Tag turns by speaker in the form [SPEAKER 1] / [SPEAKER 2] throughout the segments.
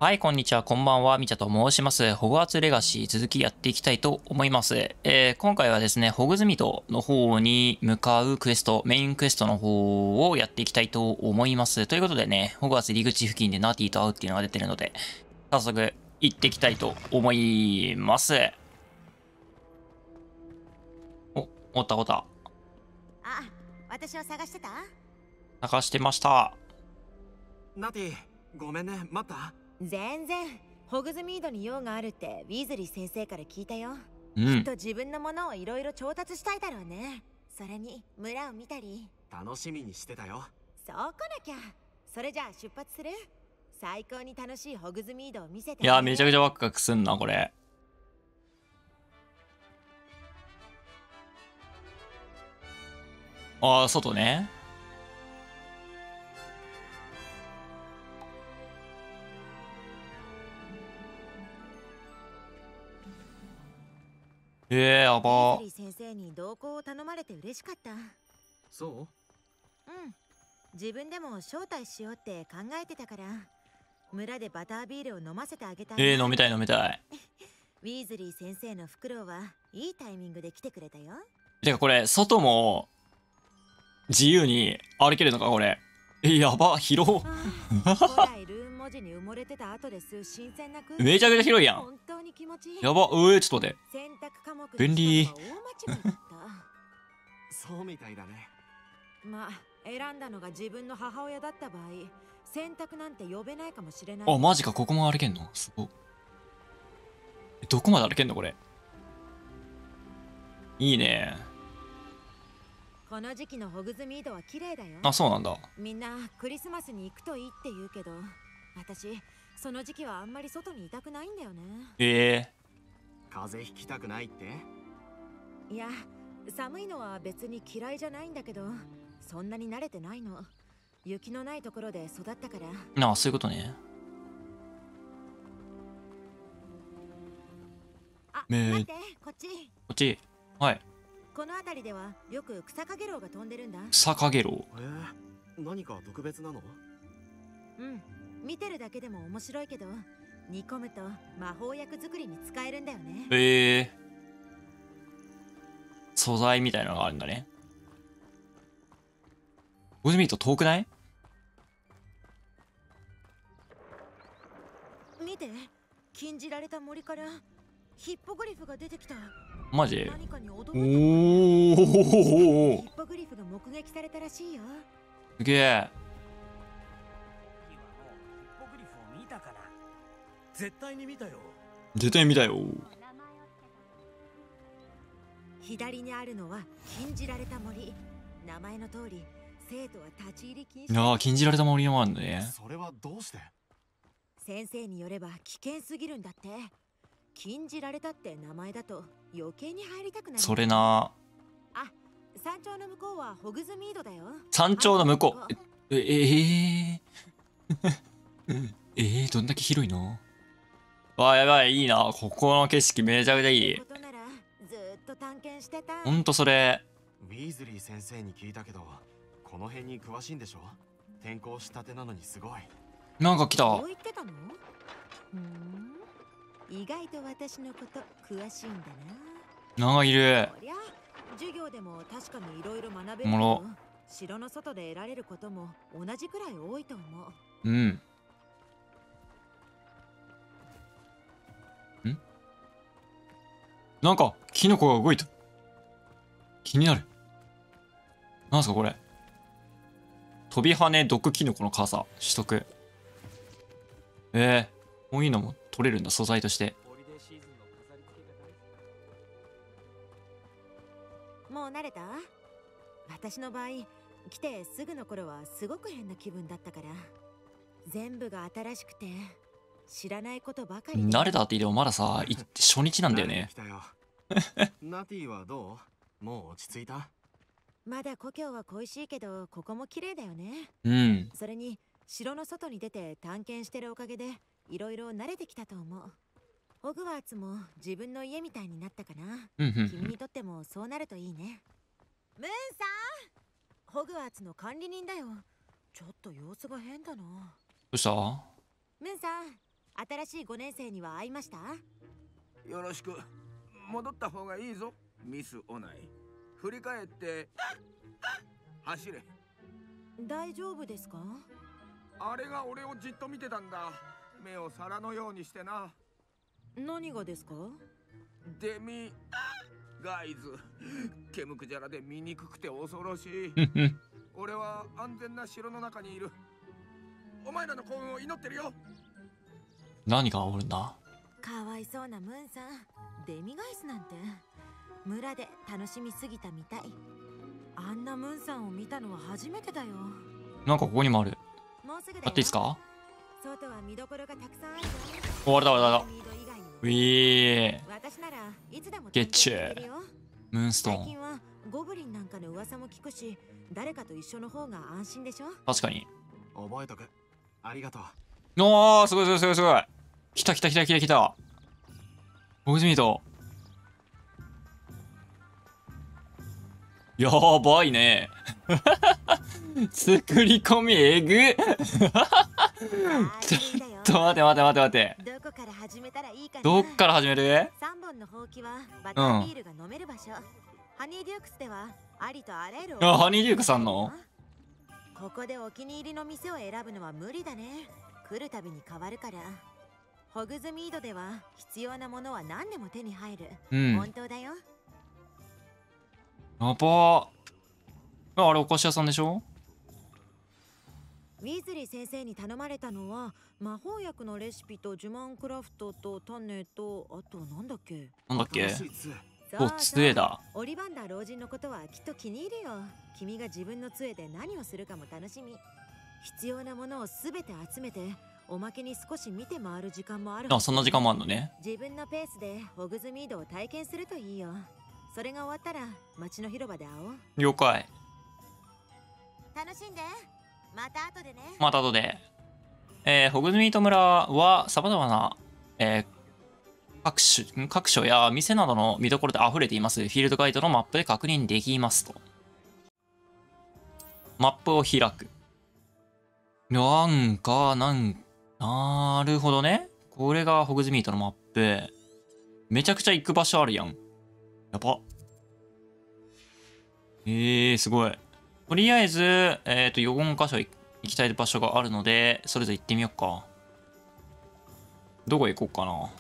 [SPEAKER 1] はい、こんにちは、こんばんは、みちゃと申します。ホグワーツレガシー続きやっていきたいと思います。今回はですね、ホグズミードの方に向かうクエスト、メインクエストの方をやっていきたいと思います。ということでね、ホグワーツ入り口付近でナティと会うっていうのが出てるので、早速行っていきたいと思います。おったおった。
[SPEAKER 2] あ、私を探してた？
[SPEAKER 1] 探してました。
[SPEAKER 3] ナティ、ごめんね、待った？
[SPEAKER 2] 全然。ホグズミードに用があるってウィーズリー先生から聞いたよ。
[SPEAKER 1] うん。
[SPEAKER 2] きっと自分のものをいろいろ調達したいだろうね。それに村を見たり。
[SPEAKER 3] 楽しみにしてたよ。
[SPEAKER 2] そう来なきゃ。それじゃあ出発する？最高に楽しいホグズミードを見せて。
[SPEAKER 1] いや、めちゃくちゃワクワクすんな、これ。ああ、外ね。やばー。
[SPEAKER 2] ウィーズリー先生に同行を頼まれて嬉しかった。
[SPEAKER 3] そ
[SPEAKER 2] 自分でも招待しようって考えてたから、村でバタービールを飲ませてあげたい。
[SPEAKER 1] 飲みたい飲みたい。
[SPEAKER 2] ウィーズリー先生のフクロウはいいタイミングで来てくれたよ。
[SPEAKER 1] てかこれ、外も自由に歩けるのかこれ。やば、広。
[SPEAKER 2] 古代ルーン文字に埋もれてた後です新鮮な空気。
[SPEAKER 1] めちゃくちゃ広いやん。
[SPEAKER 2] 本当に気持ちいい。
[SPEAKER 1] やば、ちょっと待って。
[SPEAKER 2] 選択科目
[SPEAKER 1] 便利。
[SPEAKER 2] 大間違いだった。
[SPEAKER 3] そうみたいだね。
[SPEAKER 2] まあ、選んだのが自分の母親だった場合、選択なんて呼べないかもしれない。
[SPEAKER 1] あ、マジか、ここも歩けんのすご。どこまで歩けんのこれ。いいね。
[SPEAKER 2] この時期のホグズミードは綺麗だよ。
[SPEAKER 1] あ、そうなんだ。
[SPEAKER 2] みんなクリスマスに行くといいって言うけど、私その時期はあんまり外にいたくないんだよね。
[SPEAKER 3] 風邪ひきたくないって？
[SPEAKER 2] いや、寒いのは別に嫌いじゃないんだけど、そんなに慣れてないの。雪のないところで育ったから。
[SPEAKER 1] あ、そういうことね。
[SPEAKER 2] あ、待って、こっち。
[SPEAKER 1] こっち。はい。
[SPEAKER 2] この辺りではよく草かげろうが飛んでるんだ。
[SPEAKER 1] 草かげろ
[SPEAKER 3] う。何か特別なの？
[SPEAKER 2] 見てるだけでも面白いけど、煮込むと魔法薬作りに使えるんだよね。
[SPEAKER 1] 素材みたいなのがあるんだね。ゴーズミート遠くない？
[SPEAKER 2] 見て、禁じられた森からヒッポグリフが出てきた。
[SPEAKER 1] マジ？
[SPEAKER 2] 何かに驚いた。
[SPEAKER 1] ヒ
[SPEAKER 2] ッポグリフが目撃されたらしいよ。
[SPEAKER 1] すげえ。
[SPEAKER 4] ヒッポグリフを見たかな？絶対に見たよ。
[SPEAKER 1] 絶対見たよ。
[SPEAKER 2] 左にあるのは禁じられた森。名前の通り、生徒は立ち入り禁止。
[SPEAKER 1] 禁じられた森もあるんだね。
[SPEAKER 3] それはどうして？
[SPEAKER 2] 先生によれば危険すぎるんだって。禁じられたって名前だと余計に入りたくなる。
[SPEAKER 1] それな。
[SPEAKER 2] あ、山頂の向こうはホグズミードだよ。
[SPEAKER 1] 山頂の向こう。どんだけ広いの？わあ、やばい、いいな。ここの景色めちゃくちゃいい。
[SPEAKER 2] ことならずっと探検してた。
[SPEAKER 1] ほんとそれ。
[SPEAKER 3] ウィーズリー先生に聞いたけど、この辺に詳しいんでしょ？転校したてなのにすごい。
[SPEAKER 1] なんか来た。
[SPEAKER 2] そう言ってたの？意外と私のこと詳しいんだな。
[SPEAKER 1] なんかいる。
[SPEAKER 2] そりゃ授業でも確かにいろいろ学べるけ
[SPEAKER 1] おもろ
[SPEAKER 2] ど、城の外で得られることも同じくらい多いと思う。
[SPEAKER 1] なんかキノコが動いた。気になる。なんすかこれ。飛び跳ね毒キノコの傘取得。こういうのも取れるんだ、素材として。
[SPEAKER 2] もう慣れた？私の場合、来てすぐの頃はすごく変な気分だったから。全部が新しくて知らないことばかり。
[SPEAKER 1] 慣れたって言ってもまださ、初日なんだよね。
[SPEAKER 3] ナティはどう？もう落ち着いた？
[SPEAKER 2] まだ故郷は恋しいけど、ここも綺麗だよね。それに城の外に出て探検してるおかげでいろいろ慣れてきたと思う。ホグワーツも自分の家みたいになったかな。君にとってもそうなるといいね。ムーンさん、ホグワーツの管理人だよ。ちょっと様子が変だな。
[SPEAKER 1] どうした？
[SPEAKER 2] ムーンさん、 新しい5年生には会いました？
[SPEAKER 5] よろしく。戻った方がいいぞ、ミス・オナイ。振り返って走れ。
[SPEAKER 2] 大丈夫ですか？
[SPEAKER 5] あれが俺をじっと見てたんだ。目を皿のようにしてな。
[SPEAKER 2] 何がですか？
[SPEAKER 5] デミガイズ。ケムクジャラで醜くて恐ろしい。俺は安全な城の中にいる。お前らの幸運を祈ってるよ。
[SPEAKER 1] 何がおるんだ。
[SPEAKER 2] かわいそうなムーンさん。デミガイスなんて村で楽しみすぎたみたい。あんなムーンさんを見たのは初めてだよ。
[SPEAKER 1] なんかここにもある。
[SPEAKER 2] もうすぐだよ。
[SPEAKER 1] 買っていいですか？
[SPEAKER 2] 外は見どころがたくさんあるよ。
[SPEAKER 1] 終わりだ終わりだ。ウィー。
[SPEAKER 2] 私ならいつでも
[SPEAKER 1] ゲッチュー。ムーンストーン。
[SPEAKER 2] 最近はゴブリンなんかの噂も聞くし、誰かと一緒の方が安心でしょ。
[SPEAKER 1] 確かに。
[SPEAKER 3] 覚えとく。ありがとう。
[SPEAKER 1] おー、すごいすごいすごいすごい。来た来た来た来た来た。ホグズミート。やばいね。作り込みえぐ。ちょっと待て待て待て待て。
[SPEAKER 2] どこから始めたらいいかな。
[SPEAKER 1] どっから始める
[SPEAKER 2] ？3本のほうきはバタービールが飲める場所。ハニーデュークスではありとあらゆる。
[SPEAKER 1] あ、ハニーデュークさんの？
[SPEAKER 2] ここでお気に入りの店を選ぶのは無理だね。来るたびに変わるから。ホグズミードでは必要なものは何でも手に入る。本当だよ。
[SPEAKER 1] やばー。あれお菓子屋さんでしょ？
[SPEAKER 2] ウィズリー先生に頼まれたのは魔法薬のレシピと呪文クラフトと種と、あとなんだっけ？
[SPEAKER 1] なんだっけ？
[SPEAKER 2] お、
[SPEAKER 1] 杖だ。
[SPEAKER 2] オリバンダー老人のことはきっと気に入るよ。君が自分の杖で何をするかも楽しみ。必要なものをすべて集めて、おまけに少し見て回る時間もある。
[SPEAKER 1] あ、そんな時間もあるのね。
[SPEAKER 2] 自分のペースでホグズミードを体験するといいよ。それが終わったら街の広場で会おう。
[SPEAKER 1] 了解。
[SPEAKER 2] 楽しんで。また後でね。
[SPEAKER 1] また後で。ホグズミート村は様々な、各所や店などの見どころで溢れています。フィールドガイドのマップで確認できますと。マップを開く。なるほどね。これがホグズミートのマップ。めちゃくちゃ行く場所あるやん。やば。すごい。とりあえず、4箇所行きたい場所があるので、それぞれ行ってみようか。どこ行こうかな。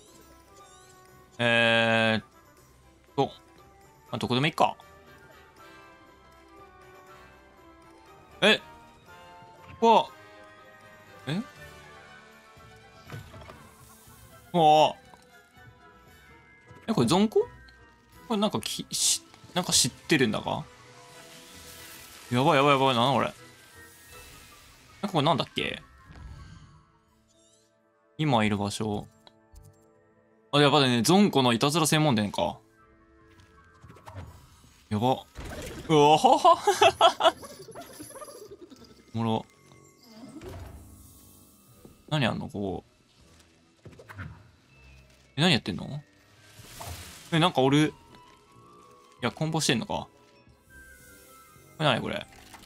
[SPEAKER 1] どこでもいいか。わこれゾンコ？これなんかなんか知ってるんだか？やばいやばいやばい、なんだこれ。これなんだっけ？今いる場所。あ、やばいね。ゾンコのいたずら専門店か。やば。うわははおもろ。何やんのここ。何やってんの？なんかおる。いや、コンボしてんのか。これ何これ。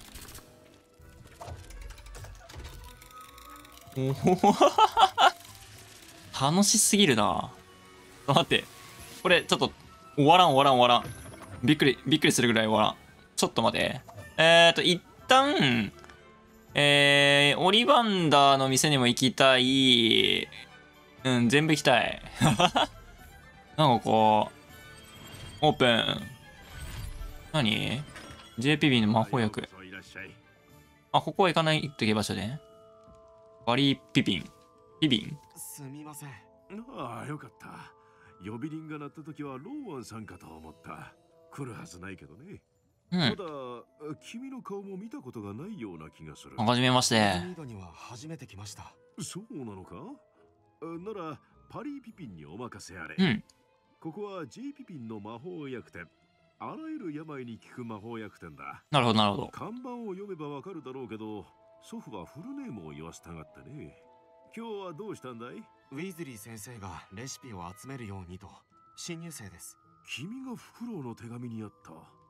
[SPEAKER 1] おお楽しすぎるな。待って。これ、ちょっと、終わらん。びっくりするぐらい終わらん。ちょっと待って。一旦、オリバンダーの店にも行きたい。全部行きたい。なんかこう、オープン。何？ JPB の魔法薬。あ、ここは行かないといけない場所ね。バリー・ピピン。
[SPEAKER 3] すみません。
[SPEAKER 6] ああ、よかった。呼び鈴が鳴った時はローアンさんかと思った。来るはずないけどね。ただ、君の顔も見たことがないような気がする。
[SPEAKER 1] はじめまして。
[SPEAKER 3] 初めて来ました。
[SPEAKER 6] そうなのか？なら、パリー・ピピンにお任せあれ。ここは J ピピンの魔法薬店。あらゆる病に効く魔法薬店だ。
[SPEAKER 1] なるほどなるほど。
[SPEAKER 6] 看板を読めばわかるだろうけど、祖父はフルネームを言わせたがってね。今日はどうしたんだい？
[SPEAKER 3] ウィズリー先生がレシピを集めるようにと。新入生です。
[SPEAKER 6] 君がフクロウの手紙にあった。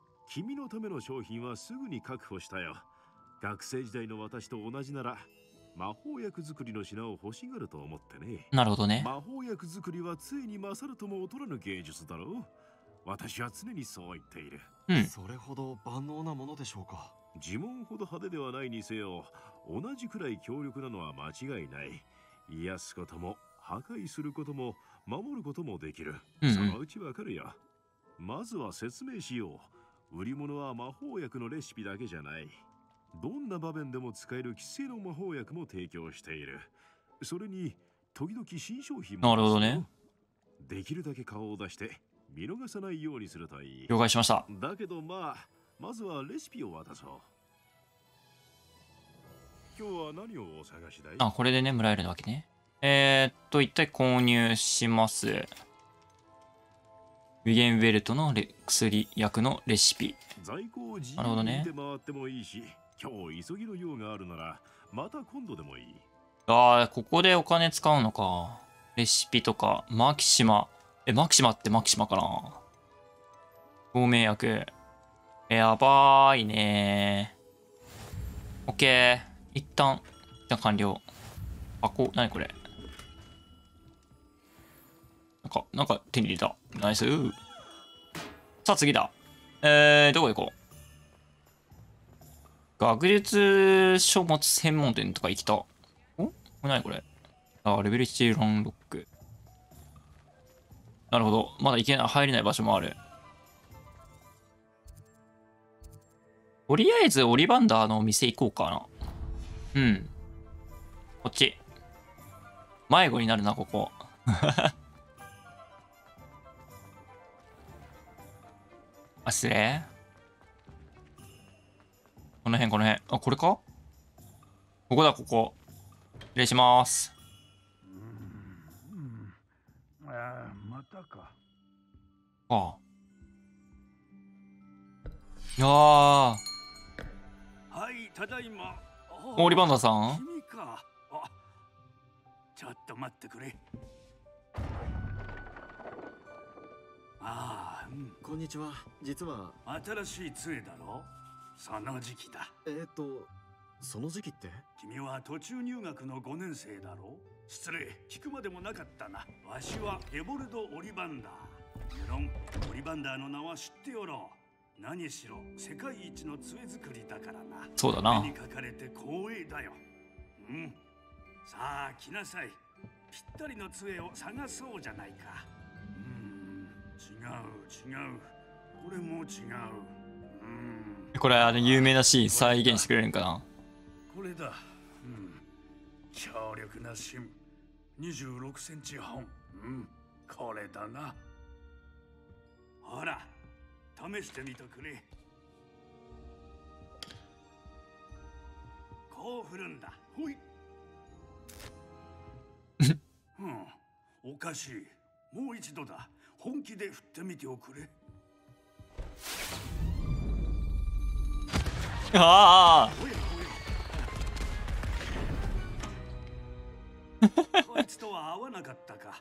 [SPEAKER 6] 君のための商品はすぐに確保したよ。学生時代の私と同じなら魔法薬作りの品を欲しがると思ってね。
[SPEAKER 1] なるほどね。
[SPEAKER 6] 魔法薬作りは杖に勝るとも劣らぬ芸術だろう。私は常にそう言っている。
[SPEAKER 1] うん。
[SPEAKER 3] それほど万能なものでしょうか。
[SPEAKER 6] 呪文ほど派手ではないにせよ、同じくらい強力なのは間違いない。癒すことも破壊することも守ることもできる。そのうちわかるよ。まずは説明しよう。売り物は魔法薬のレシピだけじゃない。どんな場面でも使える既成の魔法薬も提供している。それに時々新商品も。
[SPEAKER 1] なるほどね。
[SPEAKER 6] できるだけ顔を出して見逃さないようにするといい。
[SPEAKER 1] 了解しました。
[SPEAKER 6] だけどまずはレシピを渡そう。今日は何をお探しだい？
[SPEAKER 1] あ、これでね、もらえるわけね。一体購入します。ウィゲンウェルトの薬薬のレシピ。
[SPEAKER 6] 在庫を自
[SPEAKER 1] なるほどね。
[SPEAKER 6] 由に回ってもいいし、今日急ぎの用があるならまた今度でもいい。
[SPEAKER 1] ああ、ここでお金使うのか。レシピとか、マキシマ。マキシマってマキシマかな。透明薬。やばーいねー。オッケー。一旦完了。箱、なにこれ。なんか手に入れた。ナイス。さあ次だ。どこ行こう。学術書物専門店とか行きた。なにこれ。あ、レベル1ランロック。なるほど。まだ入れない場所もある。とりあえずオリバンダーのお店行こうかな。うん。こっち。迷子になるな、ここ。あ、失礼。この辺。あ、これか？ここだ、ここ。失礼します。
[SPEAKER 6] またか。
[SPEAKER 1] ああ。
[SPEAKER 7] はい、ただいま。
[SPEAKER 1] オリバンダーさん？
[SPEAKER 7] 君か。ちょっと待ってくれ。
[SPEAKER 3] こんにちは。実は
[SPEAKER 7] 新しい杖だろ。その時期だ。
[SPEAKER 3] その時期って？
[SPEAKER 7] 君は途中入学の5年生だろ。失礼、聞くまでもなかったな。わしはゲボルド・オリバンダー。無論オリバンダーの名は知っておろう。何しろ世界一の杖作りだからな。
[SPEAKER 1] そうだな。
[SPEAKER 7] 目に書かれて光栄だよ。さあ来なさい。ぴったりの杖を探そうじゃないか。違う。これも違う。
[SPEAKER 1] これ有名なシーン再現してくれるんかな。
[SPEAKER 7] これだ。強力な芯。26センチ本。これだな。ほら、試してみてくれ。こう振るんだ。ほい。おかしい。もう一度だ。本気で振ってみておくれ。
[SPEAKER 1] ああ。
[SPEAKER 7] こいつとは合わなかったか。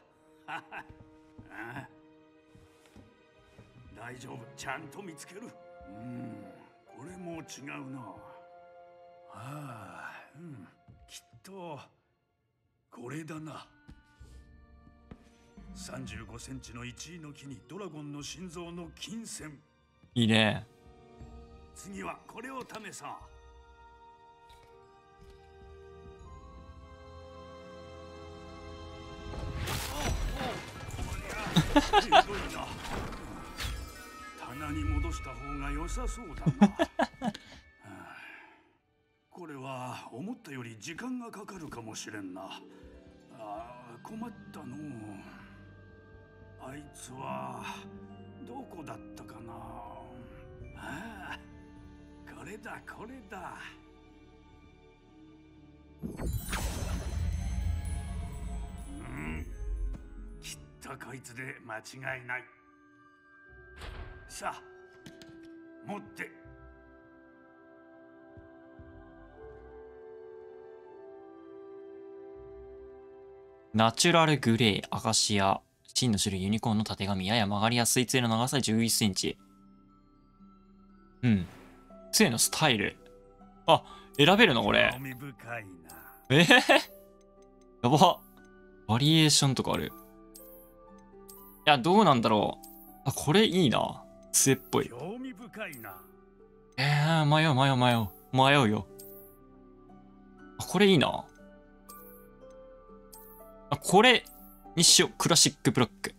[SPEAKER 7] 大丈夫、ちゃんと見つける。これも違うな。きっとこれだな。35センチの1位の木にドラゴンの心臓の金線。
[SPEAKER 1] いいね。
[SPEAKER 7] 次はこれを試そう。棚に戻した方が良さそうだな。これは思ったより時間がかかるかもしれんな。困ったの。あいつはどこだったかな。これだ。きっとこいつで間違いない。さあ持って。
[SPEAKER 1] ナチュラルグレー、アカシア、真の種類、ユニコーンのたてがみ、やや曲がりやすい杖の長さ11センチ。杖のスタイル。あ、選べるのこれ。
[SPEAKER 7] 興味深いな。
[SPEAKER 1] やば。バリエーションとかある。いや、どうなんだろう。あ、これいいな。杖っぽい。
[SPEAKER 7] 興味深いな。
[SPEAKER 1] 迷うよ。あ、これいいな。あ、これにしよう。クラシックブロック。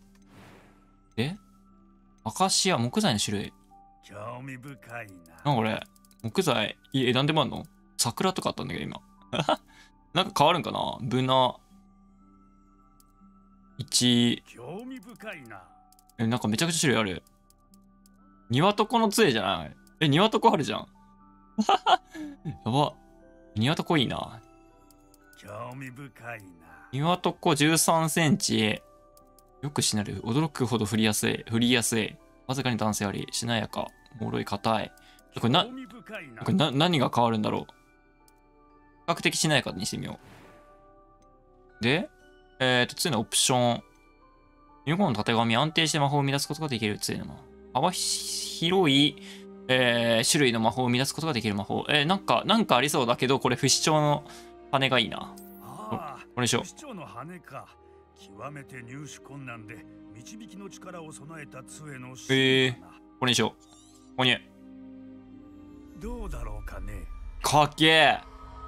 [SPEAKER 1] アカシア、木材の種類。
[SPEAKER 7] 興味深いな。
[SPEAKER 1] なんかこれ、木材、なんでもあんの？桜とかあったんだけど、今。なんか変わるんかな？ブナ。1。
[SPEAKER 7] 興味深いな。
[SPEAKER 1] なんかめちゃくちゃ種類ある。庭床の杖じゃない？庭床あるじゃん。やば。庭床いいな。
[SPEAKER 7] 興味深いな。
[SPEAKER 1] 庭床13センチ。よくしなる。驚くほど振りやすい。わずかに男性あり。しなやか。脆い、硬い。これ何が変わるんだろう。比較的しなやかにしてみよう。で、杖のオプション。ユニコーンの縦紙、安定して魔法を生み出すことができる杖の魔法。幅広い、種類の魔法を生み出すことができる魔法。なんかありそうだけど、これ不死鳥の羽がいいな。これにしよう。
[SPEAKER 7] 不死鳥の羽か。極めて入手困難で導きの力を備えた杖の
[SPEAKER 1] これにしよう。購入。
[SPEAKER 7] どうだろうかね。
[SPEAKER 1] かっけえ。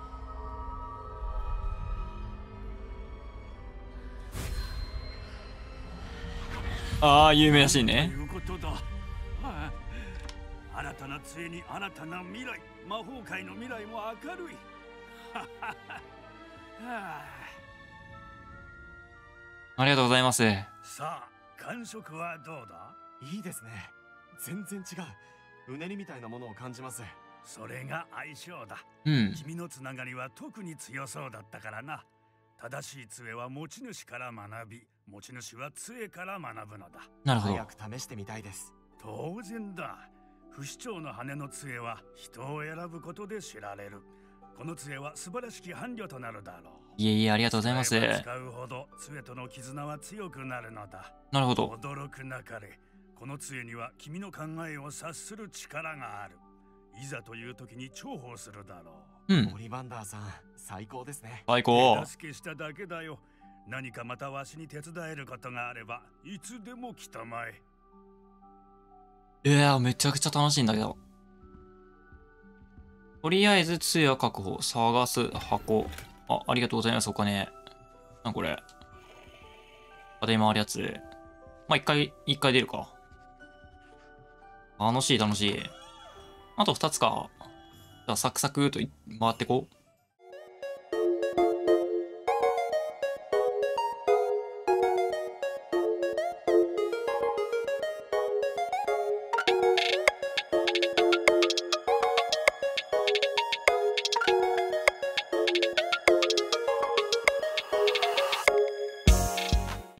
[SPEAKER 1] ああ、有名らしいね。
[SPEAKER 7] ということだ。新たな杖に新たな未来。魔法界の未来も明るい。
[SPEAKER 1] ありがとうございます。
[SPEAKER 7] さあ、感触はどうだ？
[SPEAKER 3] いいですね。全然違う。うねりみたいなものを感じます。
[SPEAKER 7] それが相性だ。君のつながりは特に強そうだったからな。正しい杖は持ち主から学び、持ち主は杖から学ぶのだ。
[SPEAKER 1] なるほど。
[SPEAKER 3] 早く試してみたいです。
[SPEAKER 7] 当然だ。不死鳥の羽の杖は人を選ぶことで知られる。この杖は素晴らしき伴侶となるだろう。
[SPEAKER 1] いえ、ありがとうございます。
[SPEAKER 7] 使うほど杖との絆は強くなるのだ。
[SPEAKER 1] なるほど。
[SPEAKER 7] 驚くなかれ。この杖には君の考えを察する力がある。いざという時に重宝するだろ
[SPEAKER 3] う。オリバンダーさん、最高ですね。
[SPEAKER 1] 最高。
[SPEAKER 7] 手助けしただけだよ。何かまたわしに手伝えることがあれば、いつでも来たまえ。
[SPEAKER 1] めちゃくちゃ楽しいんだけど。とりあえず杖は確保。探す箱。ありがとうございます。お金。これ。で回るやつ。まあ、一回出るか。楽しい。あと2つか。じゃあ、サクサクと回ってこう。